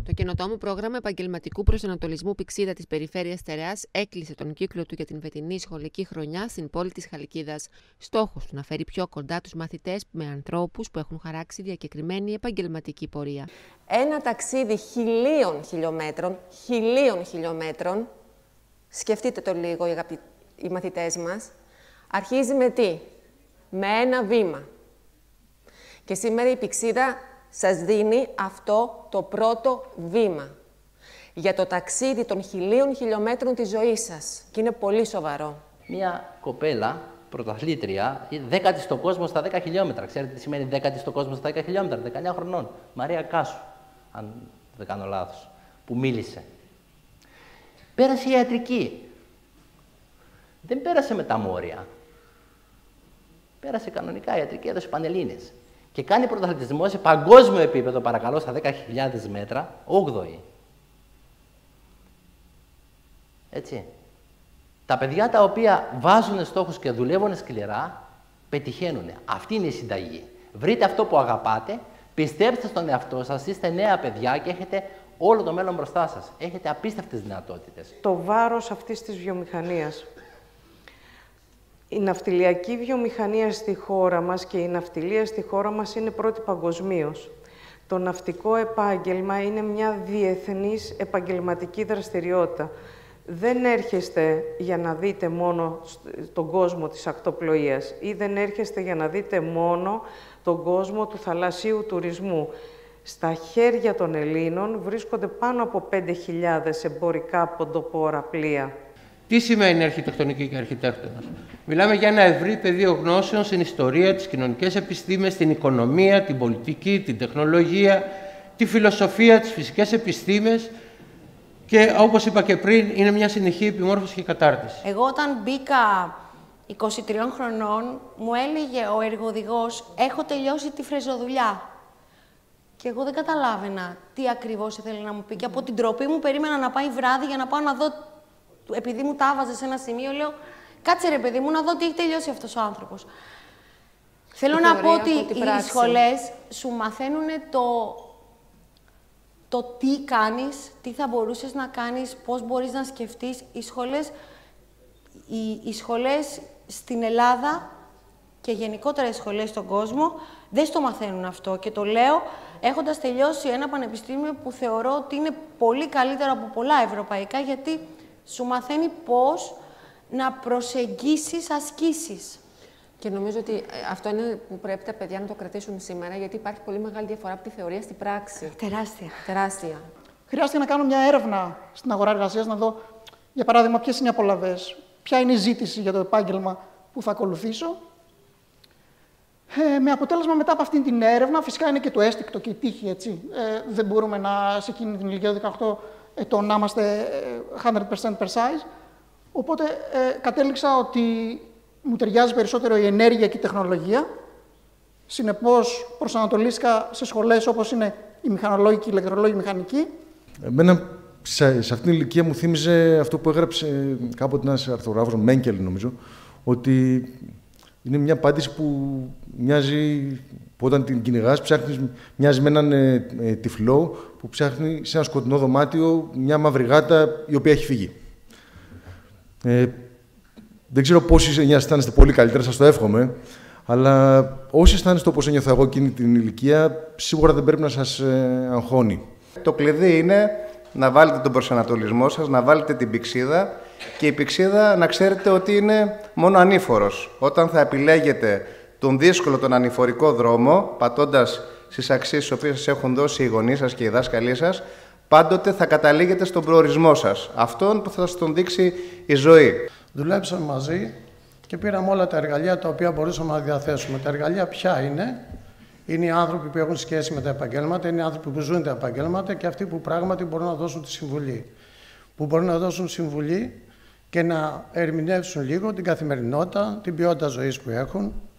Το καινοτόμο πρόγραμμα επαγγελματικού προσανατολισμού Πυξίδα της Περιφέρειας Στερεάς έκλεισε τον κύκλο του για την φετινή σχολική χρονιά στην πόλη της Χαλκίδας. Στόχος του να φέρει πιο κοντά τους μαθητές με ανθρώπους που έχουν χαράξει διακεκριμένη επαγγελματική πορεία. Ένα ταξίδι 1.000 χιλιόμετρων, σκεφτείτε το λίγο οι μαθητές μας, αρχίζει με τι? Με ένα βήμα. Και σήμερα η Πυξίδα σας δίνει αυτό το πρώτο βήμα για το ταξίδι των 1.000 χιλιόμετρων της ζωής σας. Και είναι πολύ σοβαρό. Μια κοπέλα, πρωταθλήτρια, 10η στον κόσμο στα 10 χιλιόμετρα. Ξέρετε τι σημαίνει 10η στον κόσμο στα 10 χιλιόμετρα? 19 χρονών. Μαρία Κάσου, αν δεν κάνω λάθος, που μίλησε. Πέρασε ιατρική. Δεν πέρασε με τα μόρια. Πέρασε κανονικά ιατρική, έδωσε πανελλήνιες. Και κάνει πρωταθλητισμό σε παγκόσμιο επίπεδο, παρακαλώ, στα 10.000 μέτρα, 8η. Έτσι. Τα παιδιά τα οποία βάζουν στόχους και δουλεύουν σκληρά, πετυχαίνουν. Αυτή είναι η συνταγή. Βρείτε αυτό που αγαπάτε, πιστέψτε στον εαυτό σας, είστε νέα παιδιά και έχετε όλο το μέλλον μπροστά σας. Έχετε απίστευτες δυνατότητες. Το βάρος αυτής της βιομηχανίας. Η ναυτιλιακή βιομηχανία στη χώρα μας και η ναυτιλία στη χώρα μας είναι πρώτη παγκοσμίως. Το ναυτικό επάγγελμα είναι μια διεθνής επαγγελματική δραστηριότητα. Δεν έρχεστε για να δείτε μόνο τον κόσμο της ακτοπλοείας ή δεν έρχεστε για να δείτε μόνο τον κόσμο του θαλασσίου τουρισμού. Στα χέρια των Ελλήνων βρίσκονται πάνω από 5.000 εμπορικά ποντοπόρα πλοία. Τι σημαίνει αρχιτεκτονική και αρχιτέκτονας? Μιλάμε για ένα ευρύ πεδίο γνώσεων στην ιστορία, τις κοινωνικές επιστήμες, την οικονομία, την πολιτική, την τεχνολογία, τη φιλοσοφία, τις φυσικές επιστήμες και όπως είπα και πριν, είναι μια συνεχή επιμόρφωση και κατάρτιση. Εγώ όταν μπήκα 23 χρονών, μου έλεγε ο εργοδηγός «Έχω τελειώσει τη φρεζοδουλειά». Και εγώ δεν καταλάβαινα τι ακριβώς ήθελε να μου πει. Και από την τροπή μου περίμενα να πάει βράδυ για να πάω να δω. Επειδή μου τα έβαζε σε ένα σημείο, λέω «Κάτσε ρε παιδί μου να δω τι έχει τελειώσει αυτός ο άνθρωπος». Θέλω να πω ότι οι σχολές σου μαθαίνουν το τι κάνεις, τι θα μπορούσες να κάνεις, πώς μπορείς να σκεφτείς. Οι σχολές στην Ελλάδα και γενικότερα οι σχολές στον κόσμο δεν στο μαθαίνουν αυτό. Και το λέω έχοντας τελειώσει ένα πανεπιστήμιο που θεωρώ ότι είναι πολύ καλύτερο από πολλά ευρωπαϊκά, γιατί σου μαθαίνει πώς να προσεγγίσεις ασκήσεις. Και νομίζω ότι αυτό είναι που πρέπει τα παιδιά να το κρατήσουν σήμερα, γιατί υπάρχει πολύ μεγάλη διαφορά από τη θεωρία στην πράξη. Τεράστια. Τεράστια. Χρειάστηκε να κάνω μια έρευνα στην αγορά εργασίας, να δω, για παράδειγμα, ποιες είναι οι απολαβές, ποια είναι η ζήτηση για το επάγγελμα που θα ακολουθήσω. Με αποτέλεσμα, μετά από αυτήν την έρευνα, φυσικά είναι και το αίσθηκτο και η τύχη, έτσι. Δεν μπορούμε σε εκείνη την ηλικία 18 ετών να είμαστε 100% precise. Οπότε κατέληξα ότι μου ταιριάζει περισσότερο η ενέργεια και η τεχνολογία. Συνεπώς, προσανατολίστηκα σε σχολές όπως είναι οι μηχανολόγοι και οι ηλεκτρολόγοι μηχανικοί. Εμένα, σε αυτήν την ηλικία μου θύμιζε αυτό που έγραψε κάποτε ένας αρθρογράφος, Μέγκελ νομίζω, ότι είναι μια απάντηση που μοιάζει, που όταν την κυνηγάς, μοιάζει με έναν τυφλό που ψάχνει σε ένα σκοτεινό δωμάτιο μια μαύρη γάτα η οποία έχει φύγει. Δεν ξέρω πόσοι αισθάνεστε πολύ καλύτερα, σας το εύχομαι, αλλά όσοι αισθάνεστε όπως ένιωθα εγώ εκείνη την ηλικία, σίγουρα δεν πρέπει να σας αγχώνει. Το κλειδί είναι να βάλετε τον προσανατολισμό σας, να βάλετε την πυξίδα και η πυξίδα να ξέρετε ότι είναι μόνο ανήφορος. Όταν θα επιλέγετε τον δύσκολο, τον ανηφορικό δρόμο, πατώντας στις αξίες τις οποίες σας έχουν δώσει οι γονείς σας και οι δάσκαλοι σας, πάντοτε θα καταλήγετε στον προορισμό σας. Αυτόν που θα σας τον δείξει η ζωή. Δουλέψαμε μαζί και πήραμε όλα τα εργαλεία τα οποία μπορούσαμε να διαθέσουμε. Τα εργαλεία ποια είναι? Είναι οι άνθρωποι που έχουν σχέση με τα επαγγέλματα, είναι οι άνθρωποι που ζουν τα επαγγέλματα και αυτοί που πράγματι μπορούν να δώσουν τη συμβουλή. Που μπορούν να δώσουν συμβουλή και να ερμηνεύσουν λίγο την καθημερινότητα, την ποιότητα ζωής που έχουν,